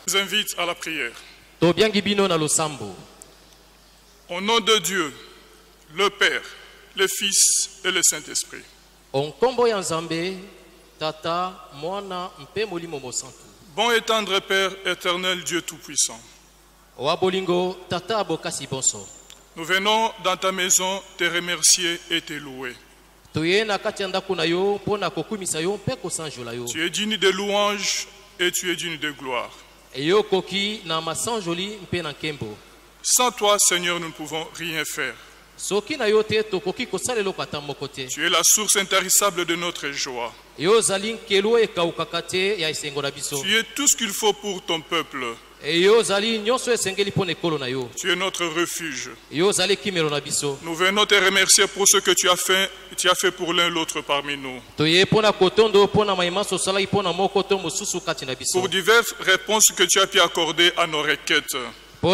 Je vous invite à la prière. Tobiangi bino na losambo. Au nom de Dieu, le Père, le Fils et le Saint-Esprit. Onkombo ya Nzambe, Tata, Mwana, Mpe Molimo Mosantu. Bon et tendre Père éternel, Dieu Tout-Puissant. Oabolingo, Tata Abokasi Bonso. Nous venons dans ta maison te remercier et te louer. Toye na kati ya ndako na yo, pona kokumisa yo, mpe kosanjola yo. Tu es digne de louange et tu es digne de gloire. Eyo koki na masanjoli mpe na nkembo. Sans toi, Seigneur, nous ne pouvons rien faire. Soki na yo te tokoki kosalelo kata moko te. Tu es la source intarissable de notre joie. Yo zali nkelo ekaukaka te ya esengo na biso. Tu es tout ce qu'il faut pour ton peuple. Eyo zali nyonso esengeli pona ekolo na yo. Tu es notre refuge. Yo zali kimelo na biso. Nous venons te remercier pour ce que tu as fait pour l'un l'autre parmi nous. Toye pona kotondo pona mayimaso salai pona moko to mosusu kati na biso. Pour diverses réponses que tu as pu accorder à nos requêtes. Nous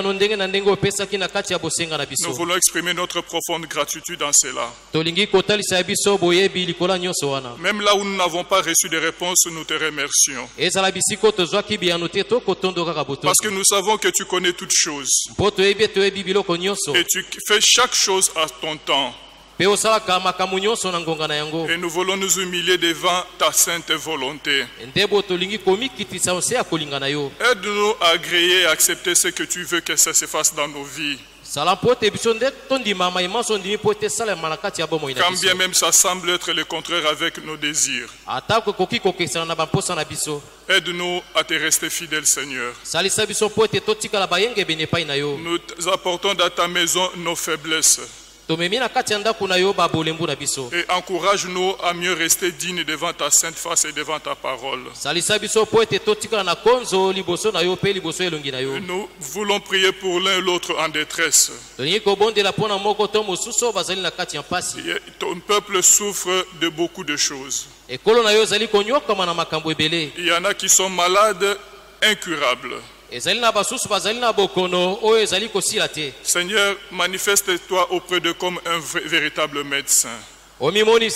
voulons exprimer notre profonde gratitude dans cela. Même là où nous n'avons pas reçu de réponse, nous te remercions. Parce que nous savons que tu connais toutes choses. Et tu fais chaque chose à ton temps. Et nous voulons nous humilier devant ta sainte volonté. Aide-nous à agréer et accepter ce que tu veux que ça se fasse dans nos vies. Quand bien même ça semble être le contraire avec nos désirs. Aide-nous à te rester fidèle, Seigneur. Nous apportons dans ta maison nos faiblesses. Et encourage-nous à mieux rester dignes devant ta sainte face et devant ta parole. Nous voulons prier pour l'un et l'autre en détresse. Ton peuple souffre de beaucoup de choses. Il y en a qui sont malades, incurables. Seigneur, manifeste-toi auprès d'eux comme un véritable médecin. Nous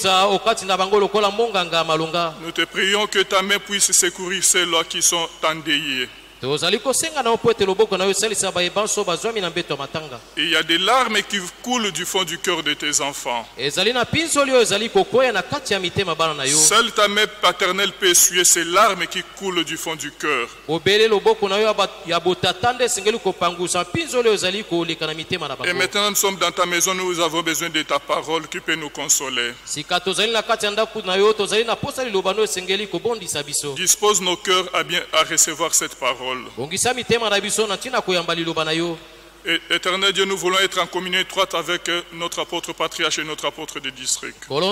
te prions que ta main puisse secourir ceux-là qui sont endeuillés. Il y a des larmes qui coulent du fond du cœur de tes enfants. Seule ta main paternelle peut essuyer ces larmes qui coulent du fond du cœur. Et maintenant nous sommes dans ta maison, nous avons besoin de ta parole qui peut nous consoler. Dispose nos cœurs à recevoir cette parole. Et, éternel Dieu, nous voulons être en communion étroite avec notre apôtre patriarche et notre apôtre de district. Et nous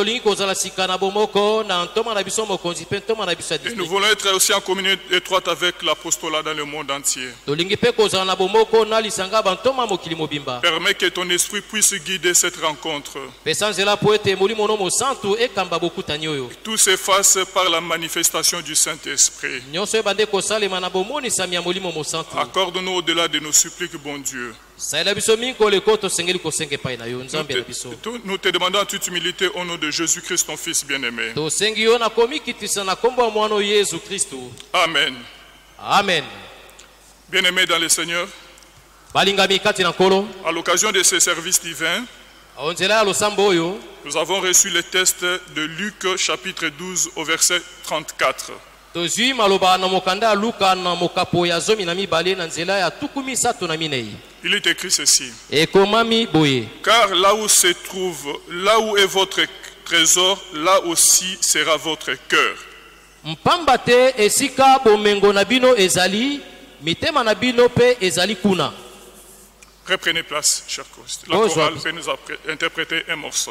voulons être aussi en communion étroite avec l'apostolat dans le monde entier. Permets que ton esprit puisse guider cette rencontre. Tout s'efface par la manifestation du Saint-Esprit. Accorde-nous au-delà de nos suppliques, bon Dieu. Nous te demandons en toute humilité au nom de Jésus-Christ, ton Fils bien-aimé. Amen. Amen. Bien-aimés dans le Seigneur, à l'occasion de ce service divin, nous avons reçu le texte de Luc chapitre 12 au verset 34. Il est écrit ceci. Car là où est votre trésor, là aussi sera votre cœur. Reprenez place, chers collègues. La chorale peut nous interpréter un morceau.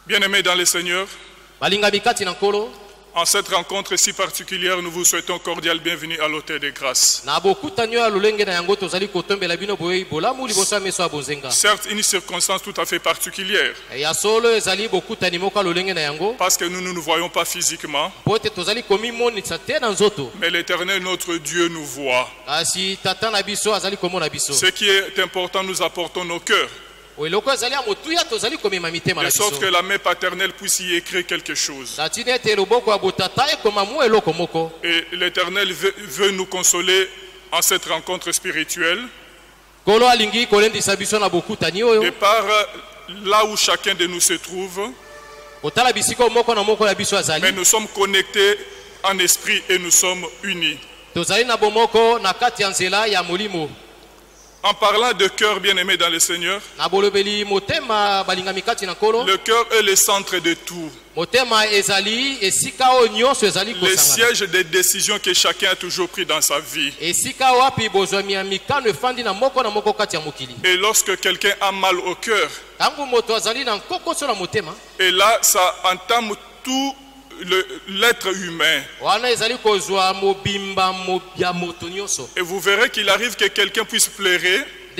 Bien-aimés dans le Seigneur, en cette rencontre si particulière, nous vous souhaitons cordial bienvenue à l'Hôtel des Grâces. Certes, une circonstance tout à fait particulière, parce que nous ne nous voyons pas physiquement, mais l'Éternel, notre Dieu, nous voit. Ce qui est important, nous apportons nos cœurs, de sorte que la main paternelle puisse y écrire quelque chose. Et l'Éternel veut nous consoler en cette rencontre spirituelle, de par là où chacun de nous se trouve. Mais nous sommes connectés en esprit et nous sommes unis. En parlant de cœur, bien-aimé dans le Seigneur, le cœur est le centre de tout. Le siège des décisions que chacun a toujours pris dans sa vie. Et lorsque quelqu'un a mal au cœur, et là ça entame tout l'être humain. Et vous verrez qu'il arrive que quelqu'un puisse pleurer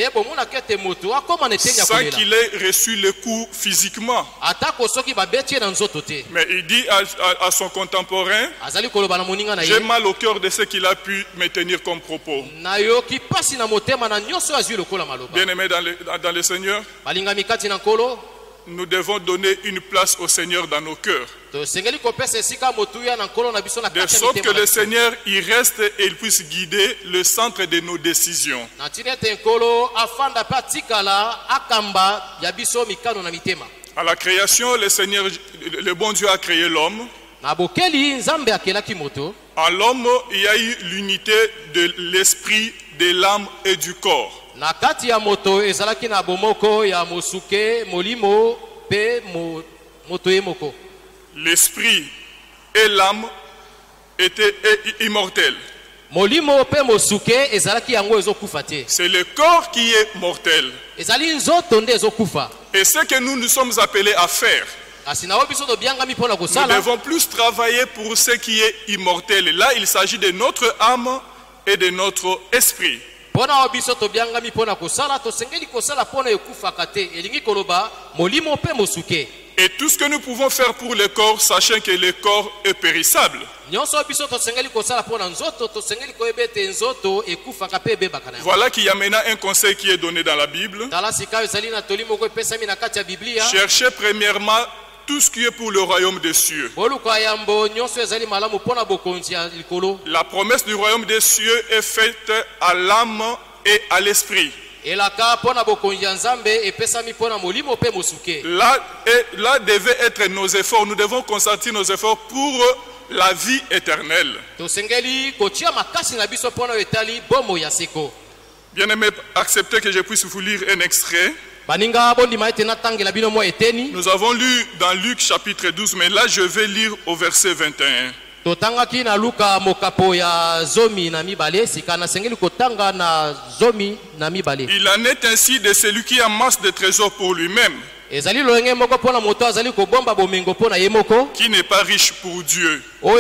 sans qu'il ait reçu le coup physiquement. Mais il dit à son contemporain, j'ai mal au cœur de ce qu'il a pu me tenir comme propos. Bien-aimés dans le Seigneur, nous devons donner une place au Seigneur dans nos cœurs, de sorte que le Seigneur y reste et il puisse guider le centre de nos décisions. À la création, le Seigneur, le bon Dieu a créé l'homme. En l'homme, il y a eu l'unité de l'esprit, de l'âme et du corps. L'esprit et l'âme étaient immortels. C'est le corps qui est mortel. Et ce que nous sommes appelés à faire, nous devons plus travailler pour ce qui est immortel. Là, il s'agit de notre âme et de notre esprit. Et tout ce que nous pouvons faire pour le corps, sachant que le corps est périssable. Voilà qu'il y a maintenant un conseil qui est donné dans la Bible. Cherchez premièrement tout ce qui est pour le royaume des cieux. La promesse du royaume des cieux est faite à l'âme et à l'esprit. Là devaient être nos efforts. Nous devons consentir nos efforts pour la vie éternelle. Bien-aimés, acceptez que je puisse vous lire un extrait. Nous avons lu dans Luc chapitre 12, mais là je vais lire au verset 21. Il en est ainsi de celui qui amasse des trésors pour lui-même, qui n'est pas riche pour Dieu.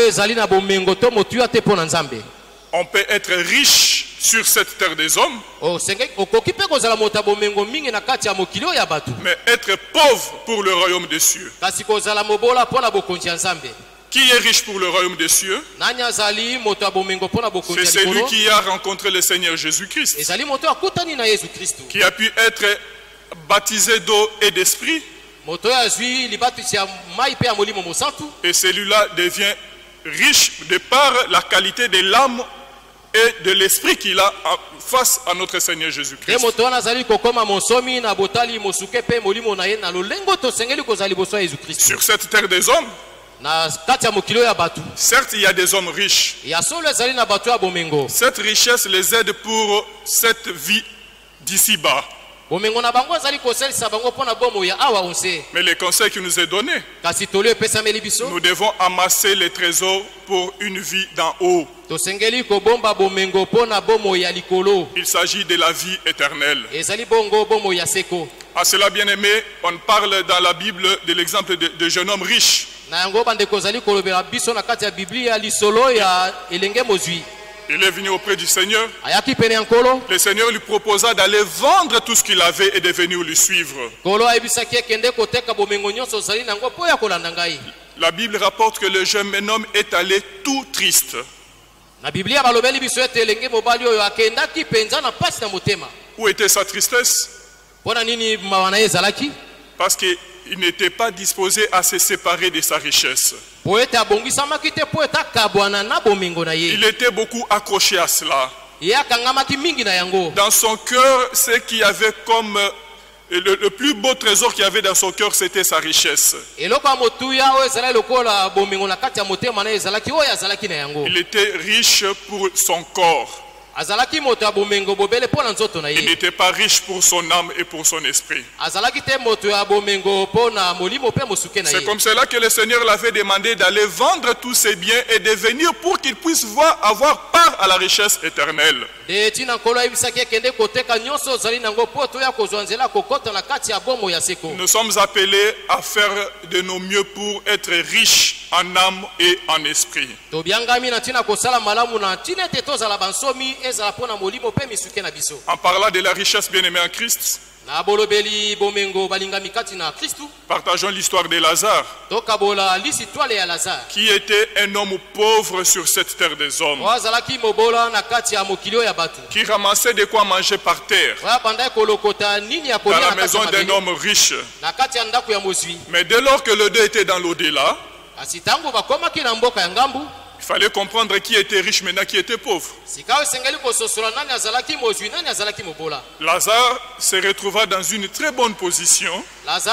On peut être riche sur cette terre des hommes, mais être pauvre pour le royaume des cieux. Qui est riche pour le royaume des cieux? C'est celui qui a rencontré le Seigneur Jésus-Christ, qui a pu être baptisé d'eau et d'esprit, et celui-là devient riche de par la qualité de l'âme et de l'esprit qu'il a face à notre Seigneur Jésus-Christ. Sur cette terre des hommes, certes il y a des hommes riches. Cette richesse les aide pour cette vie d'ici-bas. Mais le conseil qui nous est donné, nous devons amasser les trésors pour une vie d'en haut. Il s'agit de la vie éternelle. À cela, bien aimé, on parle dans la Bible de l'exemple de jeune homme riche. Il est venu auprès du Seigneur. Le Seigneur lui proposa d'aller vendre tout ce qu'il avait et de venir lui suivre. La Bible rapporte que le jeune homme est allé tout triste. Où était sa tristesse? Parce qu'il n'était pas disposé à se séparer de sa richesse. Il était beaucoup accroché à cela. Dans son cœur, ce qu'il y avait comme le plus beau trésor qu'il y avait dans son cœur, c'était sa richesse. Il était riche pour son corps. Il n'était pas riche pour son âme et pour son esprit. C'est comme cela que le Seigneur l'avait demandé d'aller vendre tous ses biens et de venir pour qu'il puisse avoir part à la richesse éternelle. Nous sommes appelés à faire de nos mieux pour être riches en âme et en esprit. En parlant de la richesse, bien-aimée en Christ, partageons l'histoire de Lazare, qui était un homme pauvre sur cette terre des hommes, qui ramassait de quoi manger par terre dans la maison d'un homme riche. Mais dès lors que les deux étaient dans l'au-delà, il fallait comprendre qui était riche maintenant, qui était pauvre. Lazare se retrouva dans une très bonne position. Parce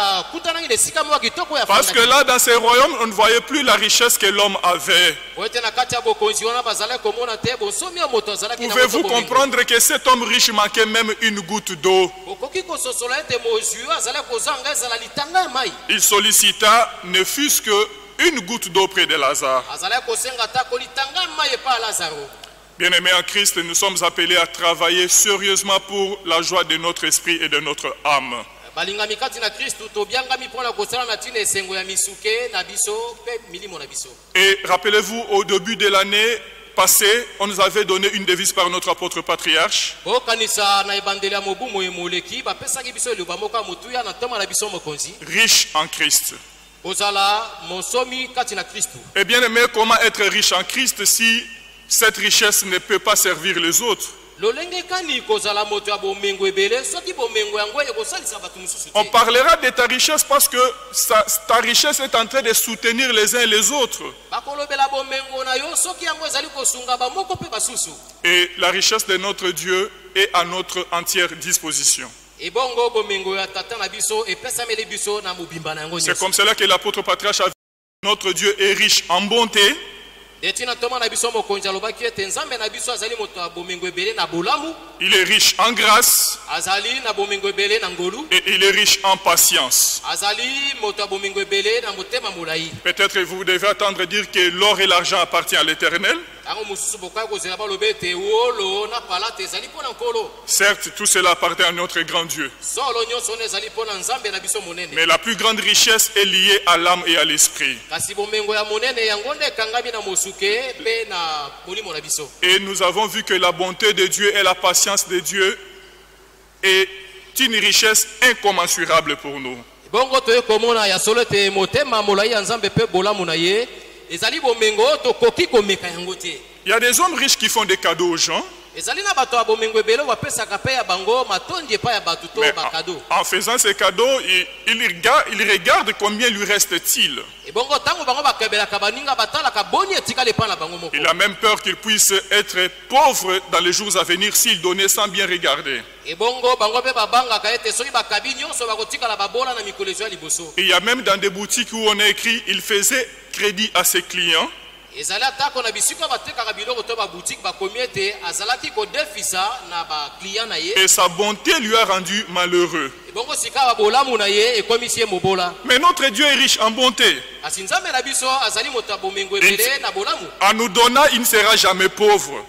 que là, dans ces royaumes, on ne voyait plus la richesse que l'homme avait. Pouvez-vous comprendre que cet homme riche manquait même une goutte d'eau? Il sollicita ne fût-ce que une goutte d'eau près de Lazare. Bien-aimés en Christ, nous sommes appelés à travailler sérieusement pour la joie de notre esprit et de notre âme. Et rappelez-vous, au début de l'année passée, on nous avait donné une devise par notre apôtre patriarche. Riche en Christ. Et bien aimé, comment être riche en Christ si cette richesse ne peut pas servir les autres? On parlera de ta richesse parce que ta richesse est en train de soutenir les uns et les autres. Et la richesse de notre Dieu est à notre entière disposition. C'est comme cela que l'apôtre patriarche a dit: notre Dieu est riche en bonté. Il est riche en grâce. Et il est riche en patience. Peut-être vous devez attendre dire que l'or et l'argent appartiennent à l'Éternel. Certes, tout cela appartient à notre grand Dieu. Mais la plus grande richesse est liée à l'âme et à l'esprit. Et nous avons vu que la bonté de Dieu et la patience de Dieu est une richesse incommensurable pour nous. Il y a des hommes riches qui font des cadeaux aux gens. Mais en faisant ces cadeaux, il regarde combien lui reste-t-il. Il a même peur qu'il puisse être pauvre dans les jours à venir s'il donnait sans bien regarder. Il y a même dans des boutiques où on a écrit il faisait crédit à ses clients. Et sa bonté lui a rendu malheureux. Mais notre Dieu est riche en bonté. En nous donnant, il ne sera jamais pauvre.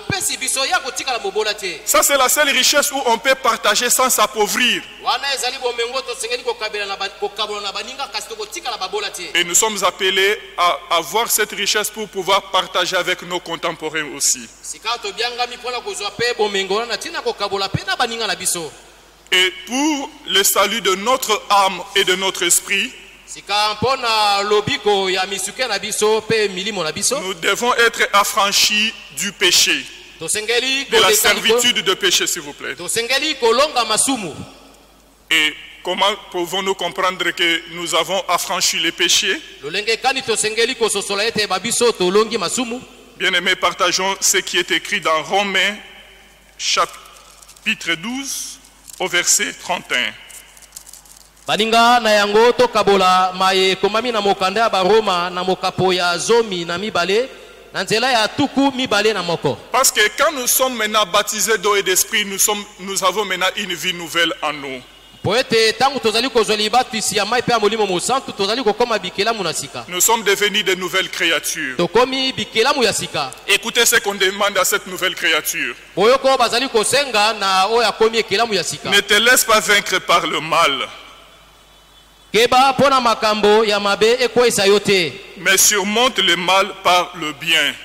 Ça, c'est la seule richesse où on peut partager sans s'appauvrir. Et nous sommes appelés à avoir cette richesse pour pouvoir partager avec nos contemporains aussi. Et pour le salut de notre âme et de notre esprit, nous devons être affranchis du péché, de la servitude de péché, s'il vous plaît. Et comment pouvons-nous comprendre que nous avons affranchi les péchés? Bien-aimés, partageons ce qui est écrit dans Romains chapitre 12 au verset 31. Baninga na yango to kabola maye komami na mokanda ba Roma na mokapo ya zomi na mibale na nzela ya tuku mibale na moko. Parce que quand nous sommes maintenant baptisés d'eau et d'esprit, nous avons maintenant une vie nouvelle en nous. Nous sommes devenus de nouvelles créatures. Écoutez ce qu'on demande à cette nouvelle créature. Ne te laisse pas vaincre par le mal, mais surmonte le mal par le bien.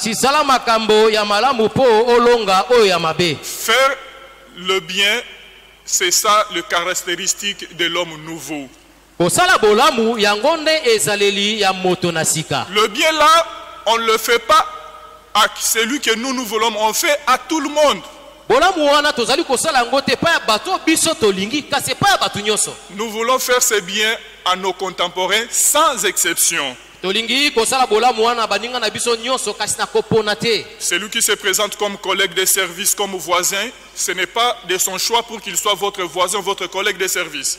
Faire le bien, c'est ça le caractéristique de l'homme nouveau. Le bien là, on ne le fait pas à celui que nous voulons, on fait à tout le monde. Nous voulons faire ce bien à nos contemporains sans exception. Celui qui se présente comme collègue de service, comme voisin, ce n'est pas de son choix pour qu'il soit votre voisin, votre collègue de service.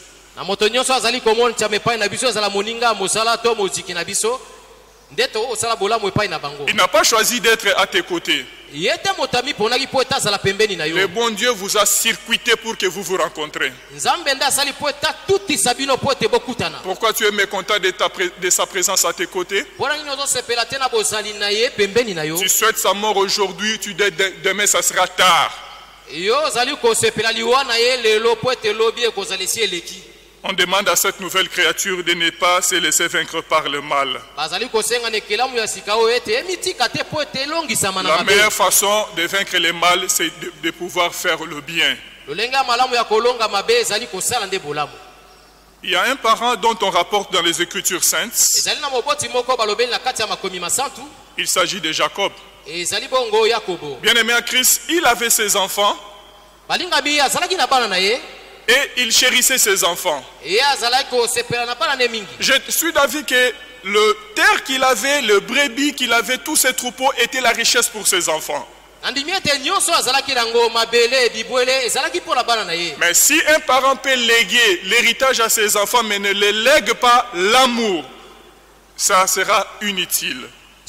Il n'a pas choisi d'être à tes côtés. Le bon Dieu vous a circuité pour que vous vous rencontrez. Pourquoi tu es mécontent de sa présence à tes côtés? Tu souhaites sa mort aujourd'hui, tu dis demain ça sera tard. On demande à cette nouvelle créature de ne pas se laisser vaincre par le mal. La meilleure façon de vaincre le mal, c'est de pouvoir faire le bien. Il y a un parent dont on rapporte dans les Écritures saintes. Il s'agit de Jacob. Bien-aimé à Christ, il avait ses enfants. Et il chérissait ses enfants. Je suis d'avis que le terre qu'il avait, le brebis qu'il avait, tous ses troupeaux étaient la richesse pour ses enfants. Mais si un parent peut léguer l'héritage à ses enfants mais ne le lègue pas l'amour, ça sera inutile.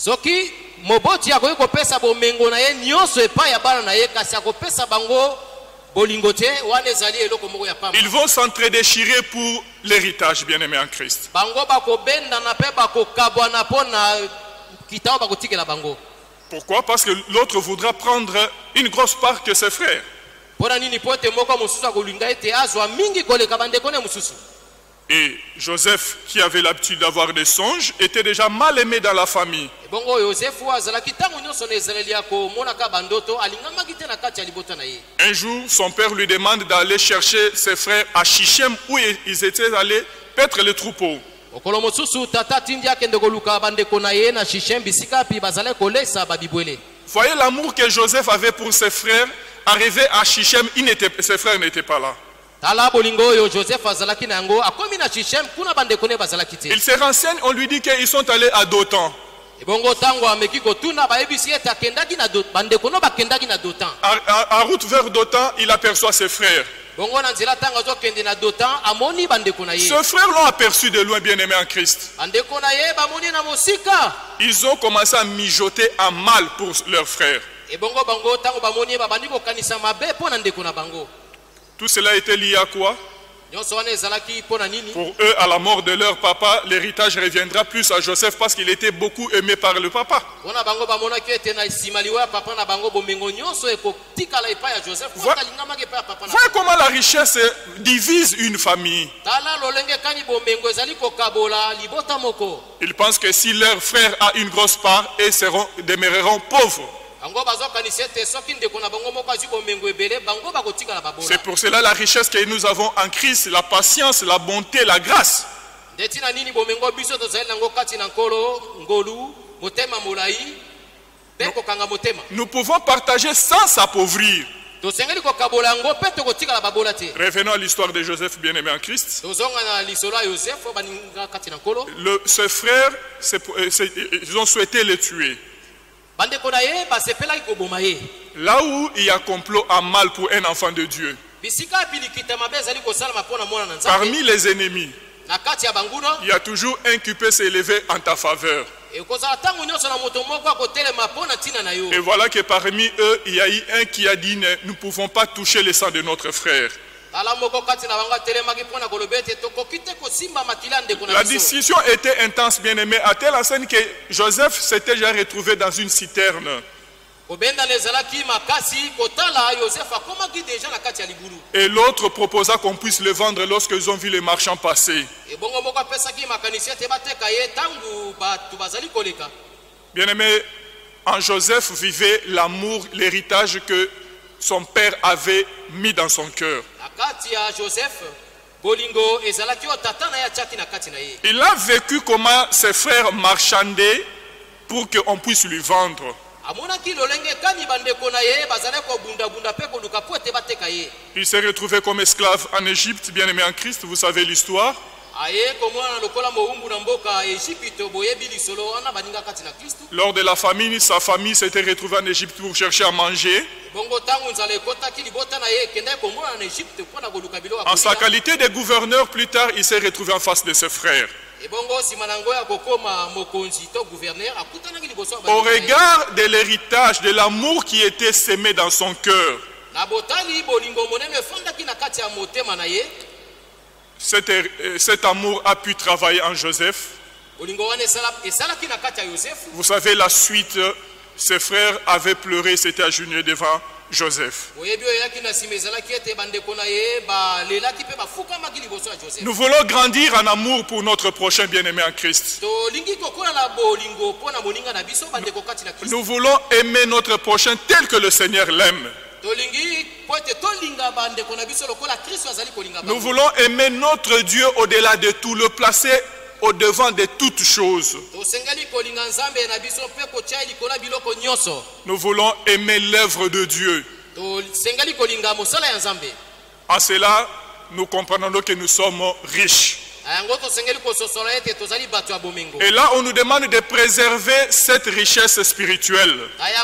Ils vont s'entre-déchirer pour l'héritage, bien-aimé en Christ. Pourquoi? Parce que l'autre voudra prendre une grosse part que ses frères. Et Joseph, qui avait l'habitude d'avoir des songes, était déjà mal aimé dans la famille. Un jour, son père lui demande d'aller chercher ses frères à Shichem, où ils étaient allés paître les troupeaux. Voyez l'amour que Joseph avait pour ses frères. Arrivé à Shichem, ses frères n'étaient pas là. Il se renseigne, on lui dit qu'ils sont allés à Dothan. En route vers Dothan, il aperçoit ses frères. Ce frère l'ont aperçu de loin, bien-aimé en Christ. Ils ont commencé à mijoter à mal pour leur frère. Tout cela était lié à quoi? Pour eux, à la mort de leur papa, l'héritage reviendra plus à Joseph parce qu'il était beaucoup aimé par le papa. Voilà comment la richesse divise une famille. Ils pensent que si leur frère a une grosse part, ils demeureront pauvres. C'est pour cela la richesse que nous avons en Christ, la patience, la bonté, la grâce. Nous pouvons partager sans s'appauvrir. Revenons à l'histoire de Joseph, bien-aimé en Christ. Ses frères, ils ont souhaité le tuer. Là où il y a complot à mal pour un enfant de Dieu, parmi les ennemis, il y a toujours un qui peut s'élever en ta faveur. Et voilà que parmi eux, il y a eu un qui a dit: nous ne pouvons pas toucher le sang de notre frère. La décision était intense, bien aimé, à telle enseigne que Joseph s'était déjà retrouvé dans une citerne. Et l'autre proposa qu'on puisse le vendre lorsqu'ils ont vu les marchands passer. Bien aimé, en Joseph vivait l'amour, l'héritage que son père avait mis dans son cœur. Il a vécu comment ses frères marchandaient pour qu'on puisse lui vendre. Il s'est retrouvé comme esclave en Égypte, bien aimé en Christ, vous savez l'histoire. Lors de la famine, sa famille s'était retrouvée en Égypte pour chercher à manger. En sa qualité de gouverneur, plus tard, il s'est retrouvé en face de ses frères. Au regard de l'héritage, de l'amour qui était sémé dans son cœur, cet amour a pu travailler en Joseph. Vous savez la suite, ses frères avaient pleuré, s'étaient agenouillés devant Joseph. Nous voulons grandir en amour pour notre prochain bien-aimé en Christ. Nous voulons aimer notre prochain tel que le Seigneur l'aime. Nous voulons aimer notre Dieu au-delà de tout, le placer au-devant de toutes choses. Nous voulons aimer l'œuvre de Dieu. En cela, nous comprenons que nous sommes riches. Et là, on nous demande de préserver cette richesse spirituelle.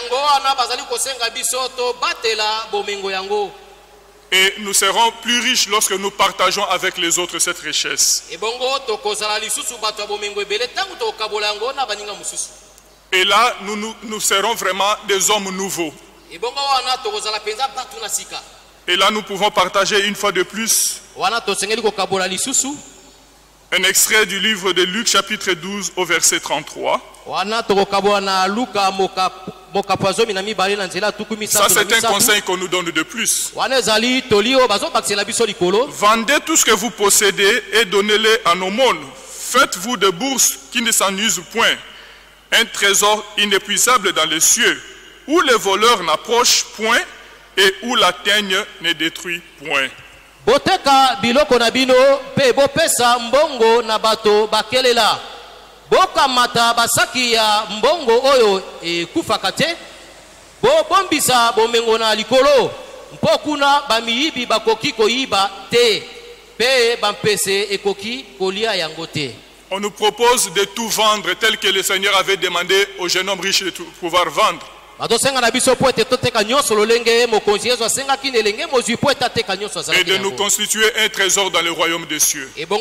Et nous serons plus riches lorsque nous partageons avec les autres cette richesse. Et là, nous serons vraiment des hommes nouveaux. Et là, nous pouvons partager une fois de plus un extrait du livre de Luc, chapitre 12, au verset 33. Ça, c'est un conseil qu'on nous donne de plus. Vendez tout ce que vous possédez et donnez-le en aumône. Faites-vous de bourses qui ne s'en usent point. Un trésor inépuisable dans les cieux, où les voleurs n'approchent point et où la teigne ne détruit point. Boteka biloko na bino pe bopesa mbongo na bato bakelela. Boka mata basaki ya mbongo oyo ekufaka te. Bombisa bomengo na likolo. Mpokuna bamiyibi bakoki koyiba te. Pe bampese ekoki kolia yango te. On nous propose de tout vendre tel que le Seigneur avait demandé au jeune homme riche de pouvoir vendre. Et de nous constituer un trésor dans le royaume des cieux. Et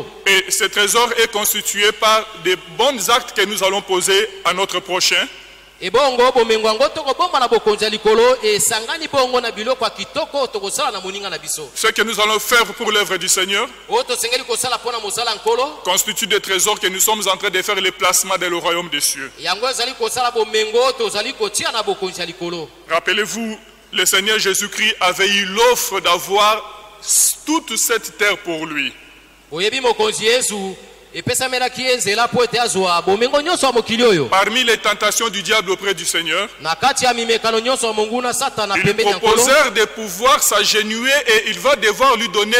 ce trésor est constitué par des bons actes que nous allons poser à notre prochain. ebongo bomengo ngo tokobomba na bokonzi ya likolo esangani bongo na biloko ya kitoko tokosala na moninga na biso. Ce que nous allons faire pour l'œuvre du Seigneur oyo tosengeli kosala mpona mosala nkolo constitue des trésors que nous sommes en train de faire le placement dans le royaume des cieux. yango ezali kosala bomengo tozali kotia na bokonzi ya likolo. Rappelez-vous, le Seigneur Jésus-Christ avait eu l'offre d'avoir toute cette terre pour lui. boyebi mokonzi yesu epesamelaki ye nzela po ete azwa bomengo nyonso ya mokili oyo. Parmi les tentations du diable auprès du Seigneur, na kati ya mimekano nyonso ya monguna satana pembeni ya nkolo, ils proposèrent de pouvoir s'agenouiller et il va devoir lui donner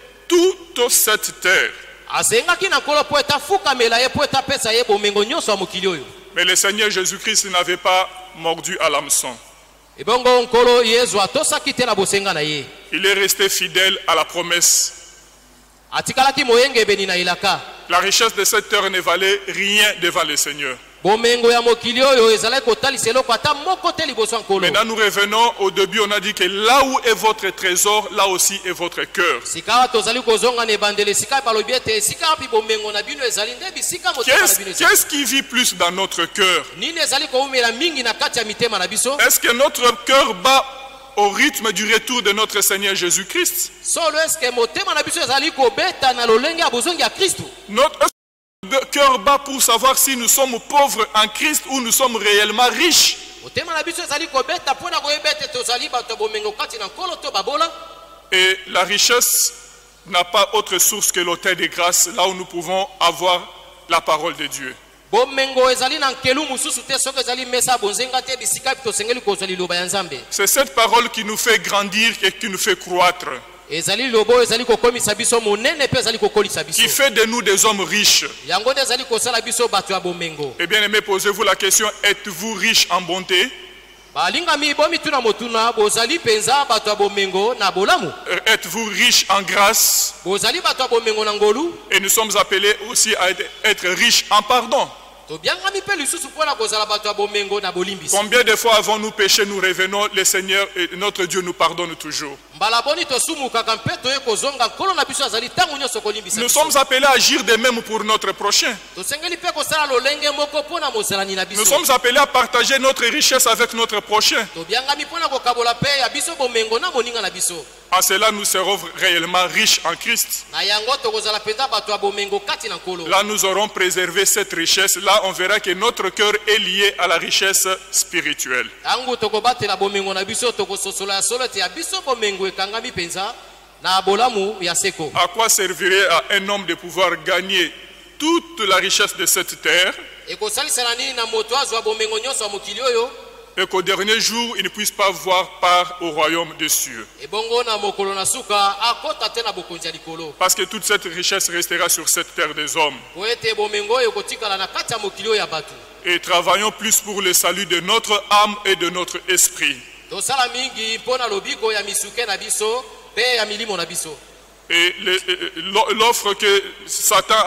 toute cette terre. asengaki na nkolo po ete afukamela ye po ete apesa ye bomengo nyonso ya mokili oyo. Mais le Seigneur Jésus-Christ n'avait pas mordu à l'hameçon. ebongo nkolo yesu atosaki te na bosenga na ye. Il est resté fidèle à la promesse. atikalaki moyengebeni na ilaka. La richesse de cette terre ne valait rien devant le Seigneur. bomengo ya mokili oyo ezalaki kotalisa eloko ata moko te liboso ya nkolo. Maintenant nous revenons au début, on a dit que là où est votre trésor, là aussi est votre cœur. sika tozali kozonga na ebandeli sika balobi ete sika wapi bomengo na bino ezali nde bisika motema na bino ezali. Qu'est-ce qui vit plus dans notre cœur? nini ezali koumela mingi na kati ya mitema na biso? Est-ce que notre cœur bat au rythme du retour de notre Seigneur Jésus-Christ? solo eske motema na biso ezali kobeta na lolenge ya bozongi ya Kristo? Notre cœur bat pour savoir si nous sommes pauvres en Christ ou nous sommes réellement riches. motema na biso ezali kobeta mpona koyeba ete tozali bato ya bomengo kati na nkolo to babola. Et la richesse n'a pas autre source que l'autel de grâce, là où nous pouvons avoir la parole de Dieu. bomengo ezali na nkelu mosusu te soki ezali mesa bonzenga te bisika tosengeli kozwa liloba ya nzambe. C'est cette parole qui nous fait grandir et qui nous fait croître. ezali lobo ezali kokomisa biso monene pe ezali kokolisa biso. Qui fait de nous des hommes riches. yango nde ezali kosala biso bato ya bomengo. Eh bien aimé, posez-vous la question, êtes-vous riche en bonté? balingami bomituna motuna bozali penza bato ya bomengo na bolamu? Êtes-vous riche en grâce? bozali bato ya bomengo na ngolu? Et nous sommes appelés aussi à être riches en pardon. tobiangami pe lisusu mpona kozala bato ya bomengo na bolimbisi. Combien de fois avons-nous péché, nous revenons, le Seigneur et notre Dieu nous pardonne toujours. mbala boni tosumukaka mpe toye kozonga nkolo na biso azali ntango nyonso kolimbisa Nous biso. sommes appelés à agir de même pour notre prochain. tosengeli mpe kosala lolenge moko mpona mosalani na biso. Nous sommes appelés à partager notre richesse avec notre prochain. tobiangami mpona kokabola mpe ya biso bomengo na moninga na biso. En cela, nous serons réellement riches en Christ. na yango tokozala mpenza bato ya bomengo kati na nkolo. Là, nous aurons préservé cette richesse. Là, on verra que notre cœur est lié à la richesse spirituelle. tango tokobatela bomengo na biso tokososola ya solo te ya biso bomengo ekangami mpenza na bolamu ya seko. À quoi servirait à un homme de pouvoir gagner toute la richesse de cette terre ekosalisana nini na moto azwa bomengo nyonso ya mokili oyo et qu'au dernier jour, il ne puisse pas voir part au royaume des cieux? ebongo na mokolo na suka akota te na bokonzi ya likolo? Parce que toute cette richesse restera sur cette terre des hommes. po ete bomengo oyo ekotikala na kati ya mokili oyo ya bato. Et travaillons plus pour le salut de notre âme et de notre esprit. tosala mingi mpona lobiko ya misuke na biso mpe ya milimo na biso. Et l'offre que Satan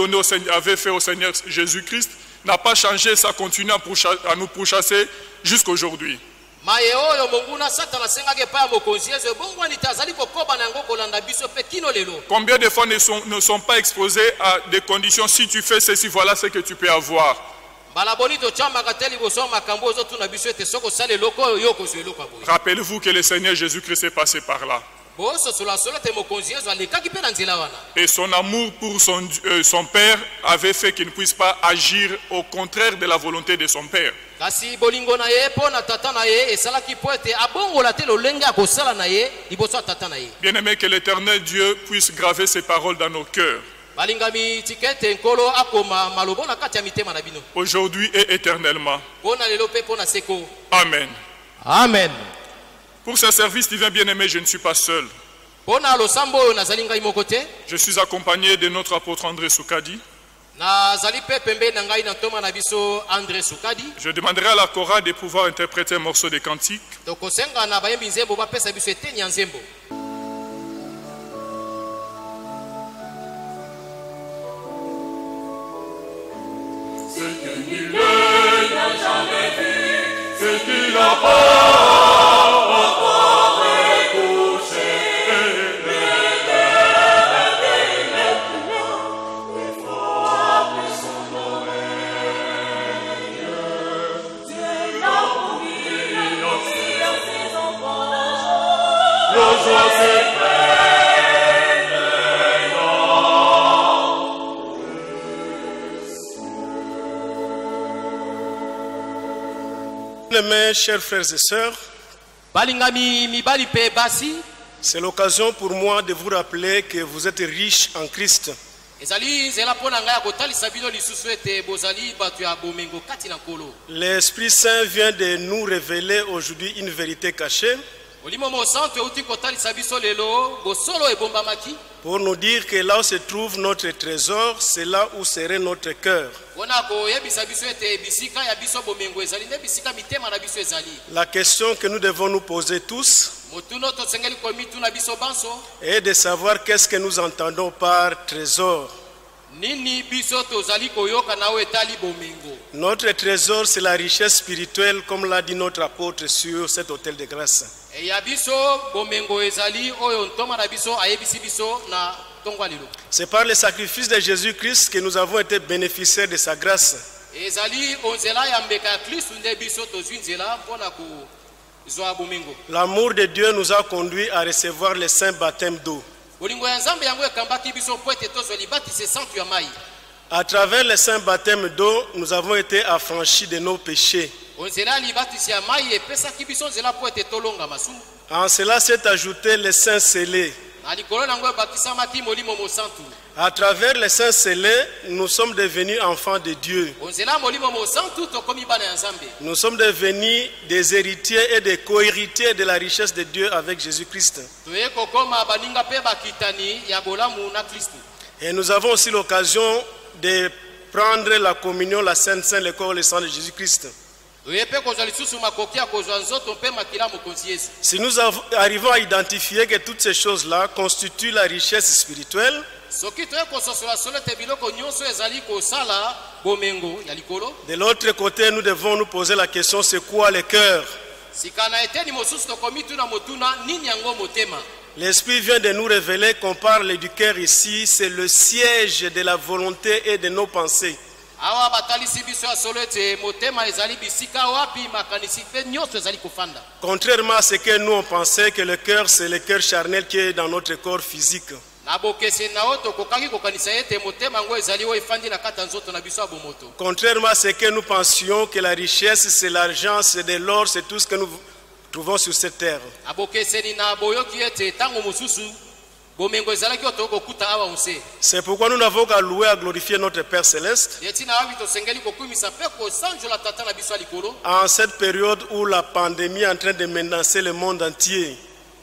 avait fait au Seigneur Jésus-Christ n'a pas changé, ça continue à nous pourchasser jusqu'aujourd'hui. maye oyo monguna satana asengaki epai ya mokonzi yesu ebongwani te azali kokoba na yango kolanda biso mpe kino lelo. Combien de fois ne sont pas exposés à des conditions, si tu fais ceci, voilà ce que tu peux avoir. mbala boni totyambaka te liboso ya makambo oyo ezotuna biso ete soki osala eloko oyo yo kozwa eloko ya boye. Rappelez-vous que le Seigneur Jésus-Christ est passé par là. bososola solo te mokonzi yesu alekaki mpe na nzela wana. Et son amour pour son Père avait fait qu'il ne puisse pas agir au contraire de la volonté de son Père. kasi bolingo na ye mpo na tata na ye esalaki mpo ete abongola te lolenge ya kosala na ye liboso ya tata na ye. Bien-aimé, que l'Éternel Dieu puisse graver ses paroles dans nos cœurs. balingami tika ete nkolo akoma malobo na kati ya mitema na bino. Aujourd'hui et éternellement. mpo na lelo mpe mpo na seko. Amen. amen. Pour ce service divin bien-aimé, je ne suis pas seul. mpo na losambo oyo nazali ngai moko te. Je suis accompagné de notre apôtre André Soukadi. nazali mpe pembeni na ngai na ntoma na biso André Soukadi. Je demanderai à la chorale de pouvoir interpréter un morceau de cantique. tokosenga na bayembi nzembo bapesa biso eteni ya nzembo. Ce que nul n'a jamais vu, ce qui n'a pas encore écouché, l'éternel maintenant, et frappe son oreille. Dieu Bien-aimés, chers frères et sœurs, c'est l'occasion pour moi de vous rappeler que vous êtes riches en Christ. L'Esprit Saint vient de nous révéler aujourd'hui une vérité cachée pour nous dire que là où se trouve notre trésor, c'est là où serait notre cœur. La question que nous devons nous poser tous est de savoir qu'est-ce que nous entendons par trésor. Notre trésor, c'est la richesse spirituelle, comme l'a dit notre apôtre sur cet autel de grâce. C'est par le sacrifice de Jésus-Christ que nous avons été bénéficiaires de sa grâce. L'amour de Dieu nous a conduits à recevoir le saint baptême d'eau. À travers le saint baptême d'eau, nous avons été affranchis de nos péchés. En cela s'est ajouté le saint scellé. À travers le saint scellé, nous sommes devenus enfants de Dieu. Nous sommes devenus des héritiers et des co-héritiers de la richesse de Dieu avec Jésus-Christ. Et nous avons aussi l'occasion de prendre la communion, la Sainte Seine, le corps et le sang de Jésus-Christ. Si nous arrivons à identifier que toutes ces choses-là constituent la richesse spirituelle, de l'autre côté, nous devons nous poser la question, c'est quoi le cœur? L'Esprit vient de nous révéler qu'on parle du cœur ici, c'est le siège de la volonté et de nos pensées. Contrairement à ce que nous on pensait que le cœur c'est le cœur charnel qui est dans notre corps physique. Contrairement à ce que nous pensions que la richesse c'est l'argent, c'est de l'or, c'est tout ce que nous trouvons sur cette terre. C'est pourquoi nous n'avons qu'à louer, à glorifier notre Père Céleste. En cette période où la pandémie est en train de menacer le monde entier,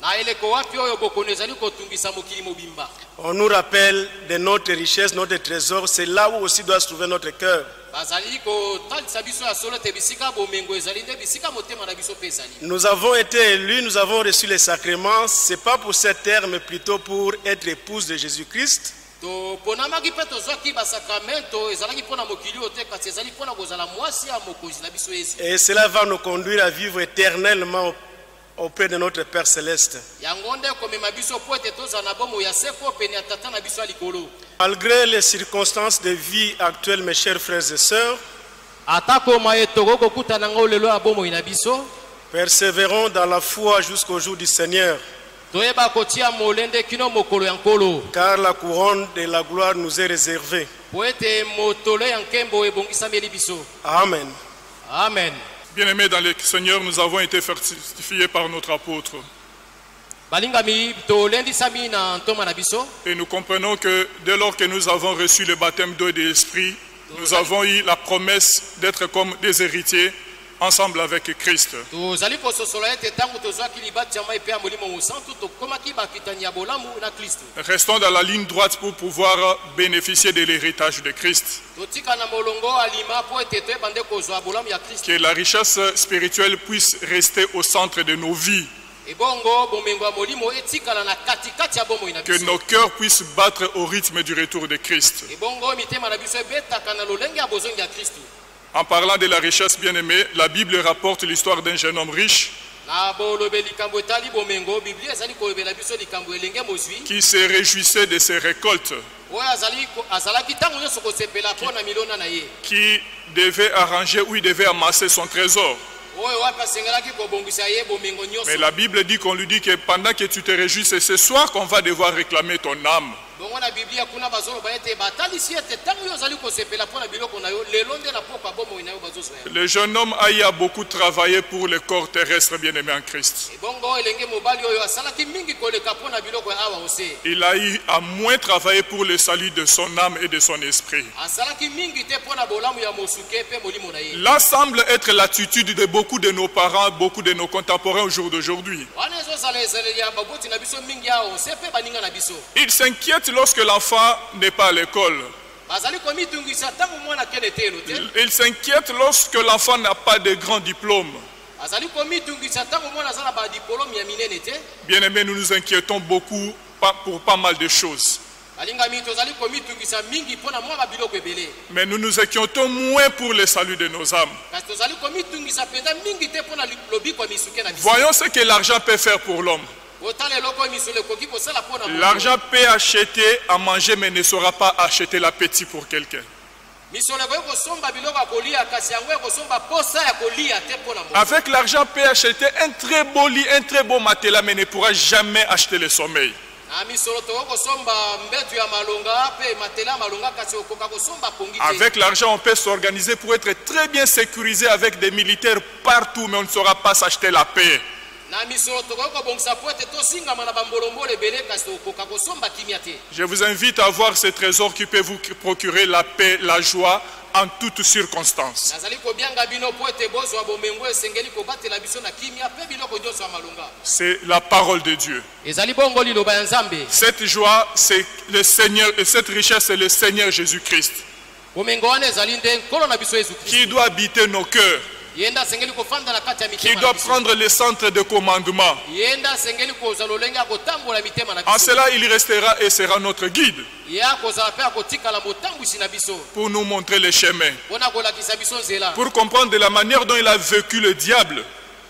on nous rappelle de notre richesse, notre trésor. C'est là où aussi doit se trouver notre cœur. Nous avons été élus, nous avons reçu les sacrements. Ce n'est pas pour cette terre, mais plutôt pour être épouse de Jésus-Christ. Et cela va nous conduire à vivre éternellement auprès de notre Père Céleste. Malgré les circonstances de vie actuelles, mes chers frères et sœurs, persévérons dans la foi jusqu'au jour du Seigneur. Car la couronne de la gloire nous est réservée. Amen. Amen. Bien-aimés dans le Seigneur, nous avons été fortifiés par notre apôtre. Et nous comprenons que dès lors que nous avons reçu le baptême d'eau et de l'Esprit, nous avons eu la promesse d'être comme des héritiers ensemble avec Christ. Restons dans la ligne droite pour pouvoir bénéficier de l'héritage de Christ. Que la richesse spirituelle puisse rester au centre de nos vies. Que nos cœurs puissent battre au rythme du retour de Christ. En parlant de la richesse bien-aimée, la Bible rapporte l'histoire d'un jeune homme riche qui se réjouissait de ses récoltes, qui devait arranger ou il devait amasser son trésor. Mais la Bible dit qu'on lui dit que pendant que tu te réjouis, c'est ce soir qu'on va devoir réclamer ton âme. Le jeune homme a beaucoup travaillé pour le corps terrestre bien-aimé en Christ. Il a eu à moins travailler pour le salut de son âme et de son esprit. Là semble être l'attitude de beaucoup de nos parents, beaucoup de nos contemporains au jour d'aujourd'hui. Ils s'inquiètent lorsque l'enfant n'est pas à l'école. Ils s'inquiètent lorsque l'enfant n'a pas de grand diplôme. Bien-aimés, nous nous inquiétons beaucoup pour pas mal de choses. Mais nous nous inquiétons moins pour le salut de nos âmes. Voyons ce que l'argent peut faire pour l'homme. L'argent peut acheter à manger, mais ne saura pas acheter l'appétit pour quelqu'un. Avec l'argent peut acheter un très beau lit, un très beau matelas, mais ne pourra jamais acheter le sommeil. Avec l'argent, on peut s'organiser pour être très bien sécurisé avec des militaires partout, mais on ne saura pas s'acheter la paix. Je vous invite à voir ce trésor qui peut vous procurer la paix, la joie en toutes circonstances. C'est la parole de Dieu. Cette joie, c'est le Seigneur, et cette richesse, c'est le Seigneur Jésus-Christ qui doit habiter nos cœurs, qui doit prendre le centre de commandement. En cela, il restera et sera notre guide pour nous montrer le chemin, pour comprendre de la manière dont il a vécu le diable.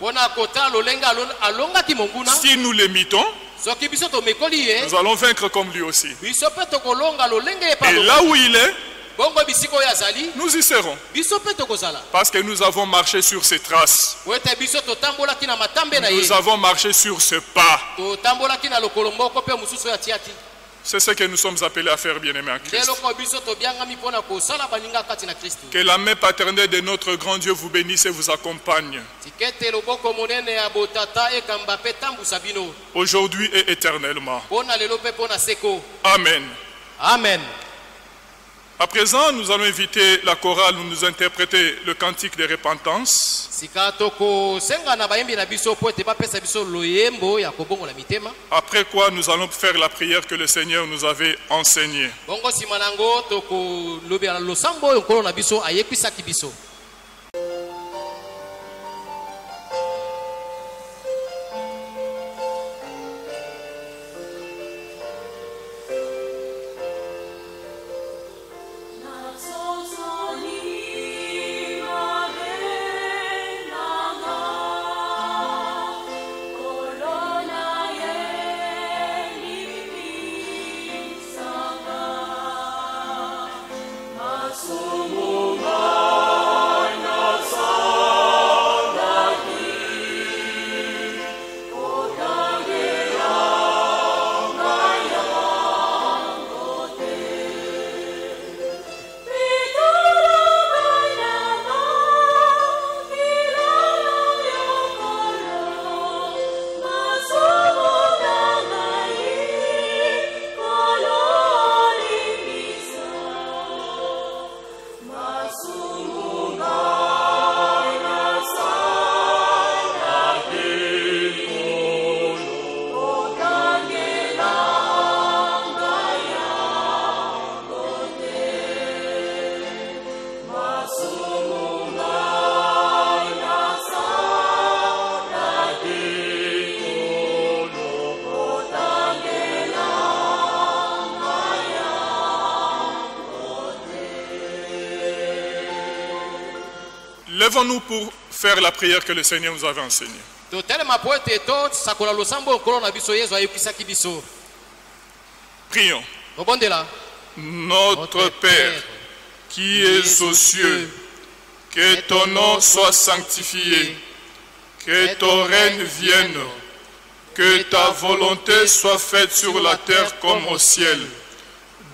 Si nous l'imitons, nous allons vaincre comme lui aussi. Et là où il est, nous y serons. Parce que nous avons marché sur ses traces. Nous avons marché sur ce pas. C'est ce que nous sommes appelés à faire, bien-aimés en Christ. Que la main paternelle de notre grand Dieu vous bénisse et vous accompagne, aujourd'hui et éternellement. Amen. Amen. À présent, nous allons inviter la chorale à nous interpréter le cantique de repentance. Après quoi, nous allons faire la prière que le Seigneur nous avait enseignée. Lèvons-nous pour faire la prière que le Seigneur nous avait enseignée. Prions. Notre Père, qui es aux cieux, que ton nom soit sanctifié, que ton règne vienne, que ta volonté soit faite sur la terre comme au ciel.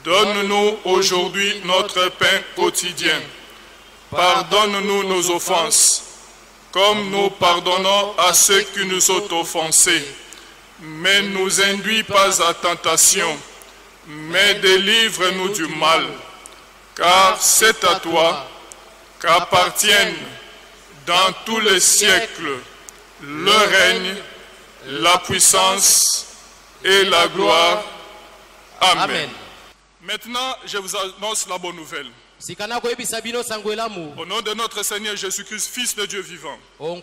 Donne-nous aujourd'hui notre pain quotidien. Pardonne-nous nos offenses, comme nous pardonnons à ceux qui nous ont offensés. Mais ne nous induis pas à tentation, mais délivre-nous du mal. Car c'est à toi qu'appartiennent dans tous les siècles le règne, la puissance et la gloire. Amen. Maintenant, je vous annonce la bonne nouvelle. Au nom de notre Seigneur Jésus-Christ, Fils de Dieu vivant, vos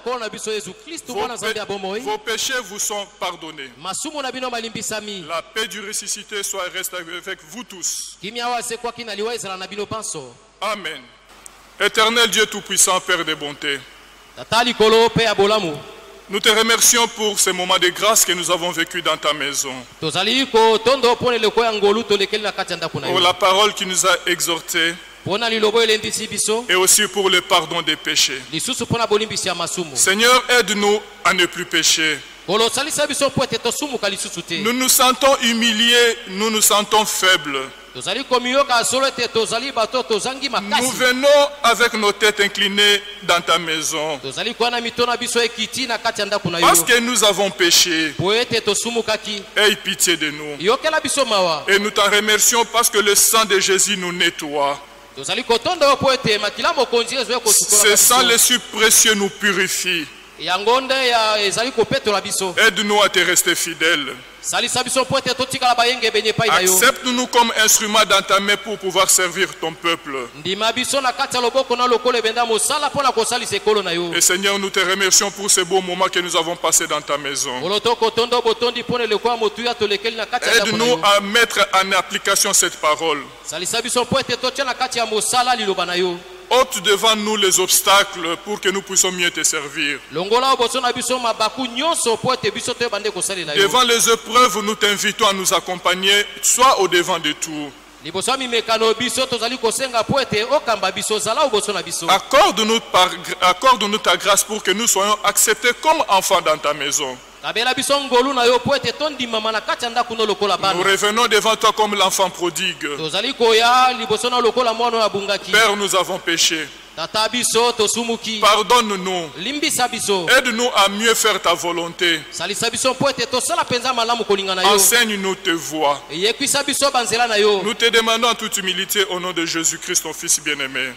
péchés vous sont pardonnés. La paix du ressuscité soit restée avec vous tous. Amen. Éternel Dieu Tout-Puissant, Père de bonté, nous te remercions pour ce moment de grâce que nous avons vécu dans ta maison. Pour la parole qui nous a exhortés. Et aussi pour le pardon des péchés. Seigneur, aide-nous à ne plus pécher. Nous nous sentons humiliés, nous nous sentons faibles. Nous venons avec nos têtes inclinées dans ta maison. Parce que nous avons péché. Aie pitié de nous. Et nous t'en remercions parce que le sang de Jésus nous nettoie. Ce sang le si précieux nous purifie. Aide-nous à te rester fidèles. Accepte-nous comme instrument dans ta main pour pouvoir servir ton peuple. Et Seigneur, nous te remercions pour ce beau moment que nous avons passé dans ta maison. Aide-nous à mettre en application cette parole. Ôte devant nous les obstacles pour que nous puissions mieux te servir. Devant les épreuves, nous t'invitons à nous accompagner, soit au devant de tout. Accorde-nous ta grâce pour que nous soyons acceptés comme enfants dans ta maison. Nous revenons devant toi comme l'enfant prodigue. Père, nous avons péché. Pardonne-nous. Aide-nous à mieux faire ta volonté. Enseigne-nous tes voies. Nous te demandons en toute humilité au nom de Jésus-Christ, ton Fils bien-aimé.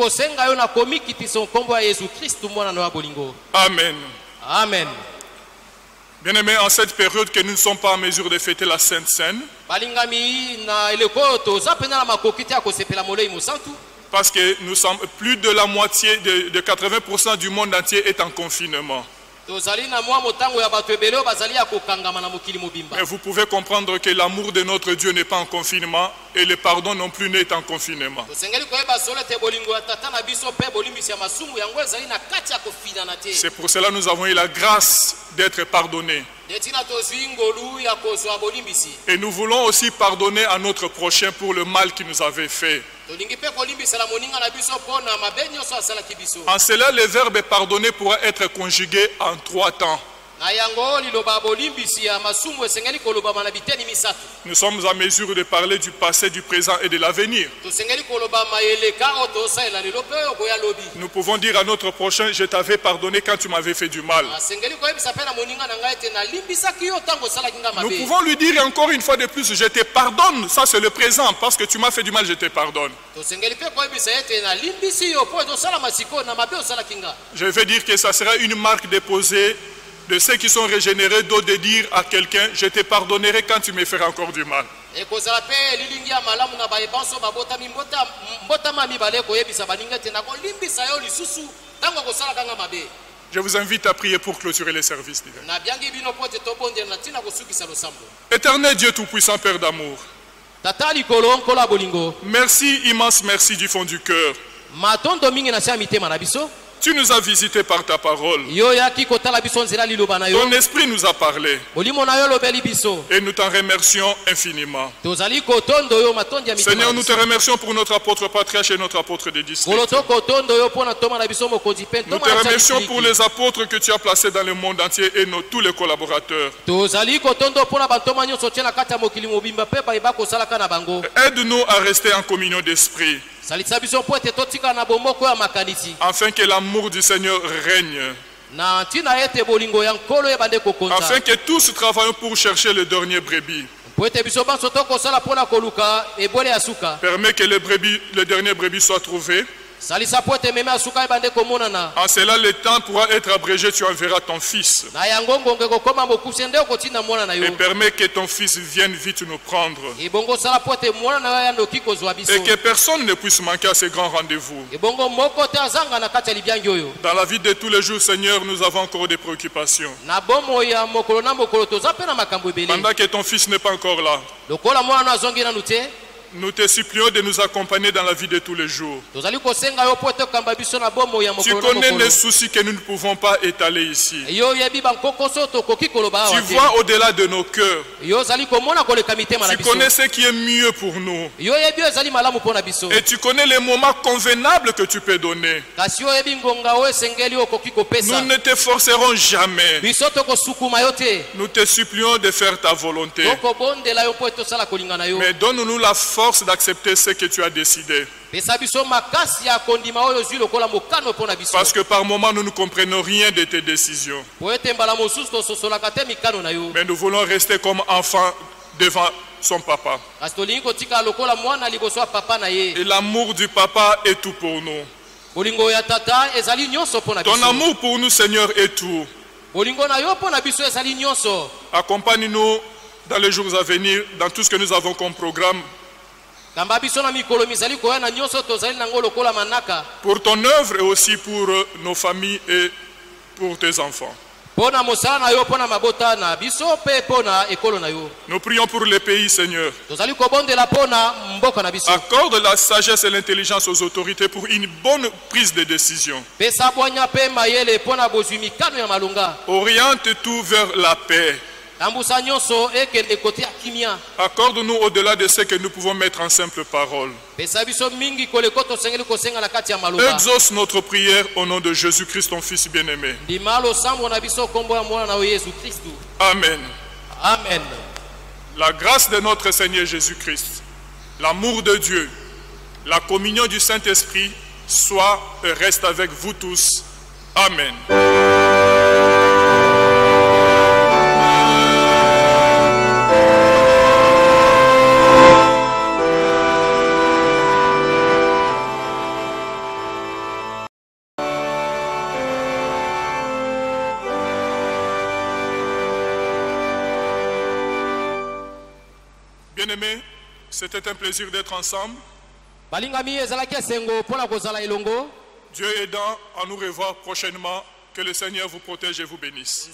Amen. Amen. Bien-aimés, en cette période que nous ne sommes pas en mesure de fêter la Sainte Seine, parce que nous sommes plus de la moitié, de 80% du monde entier est en confinement. Mais vous pouvez comprendre que l'amour de notre Dieu n'est pas en confinement et le pardon non plus n'est en confinement. C'est pour cela que nous avons eu la grâce d'être pardonnés. Et nous voulons aussi pardonner à notre prochain pour le mal qu'il nous avait fait. En cela, le verbe pardonner pourra être conjugué en 3 temps. Nous sommes en mesure de parler du passé, du présent et de l'avenir. Nous pouvons dire à notre prochain, je t'avais pardonné quand tu m'avais fait du mal. Nous pouvons lui dire encore une fois de plus, je te pardonne. Ça c'est le présent, parce que tu m'as fait du mal, je te pardonne. Je veux dire que ça sera une marque déposée de ceux qui sont régénérés, d'autres de dire à quelqu'un, je te pardonnerai quand tu me feras encore du mal. Je vous invite à prier pour clôturer les services. Éternel Dieu Tout-Puissant, Père d'amour, merci, immense merci du fond du cœur. Tu nous as visités par ta parole. Ton esprit nous a parlé. Et nous t'en remercions infiniment. Seigneur, nous te remercions pour notre apôtre patriarche et notre apôtre des districts. Nous te remercions pour les apôtres que tu as placés dans le monde entier et tous les collaborateurs. Aide-nous à rester en communion d'esprit, afin que l'amour du Seigneur règne, afin que tous travaillons pour chercher le dernier brebis. Permets que le dernier brebis soit trouvé. En cela, le temps pourra être abrégé, tu enverras ton fils. Et permets que ton fils vienne vite nous prendre. Et que personne ne puisse manquer à ces grands rendez-vous. Dans la vie de tous les jours, Seigneur, nous avons encore des préoccupations. Pendant que ton fils n'est pas encore là, nous te supplions de nous accompagner dans la vie de tous les jours. Tu connais les soucis que nous ne pouvons pas étaler ici. Tu vois au-delà de nos cœurs. Tu connais ce qui est mieux pour nous. Et tu connais les moments convenables que tu peux donner. Nous ne te forcerons jamais. Nous te supplions de faire ta volonté. Mais donne-nous la force d'accepter ce que tu as décidé. Parce que par moments nous ne comprenons rien de tes décisions. Mais nous voulons rester comme enfants devant son papa. Et l'amour du papa est tout pour nous. Ton amour pour nous, Seigneur, est tout. Accompagne-nous dans les jours à venir, dans tout ce que nous avons comme programme. Pour ton œuvre et aussi pour nos familles et pour tes enfants. Nous prions pour les pays, Seigneur. Accorde la sagesse et l'intelligence aux autorités pour une bonne prise de décision. Oriente tout vers la paix. Accorde-nous au-delà de ce que nous pouvons mettre en simple parole. Exauce notre prière au nom de Jésus-Christ, ton Fils bien-aimé. Amen. Amen. La grâce de notre Seigneur Jésus-Christ, l'amour de Dieu, la communion du Saint-Esprit soit et reste avec vous tous. Amen. Bien-aimés, c'était un plaisir d'être ensemble. Dieu aidant à nous revoir prochainement. Que le Seigneur vous protège et vous bénisse.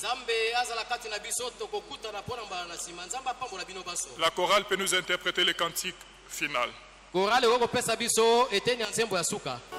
La chorale peut nous interpréter le cantique final.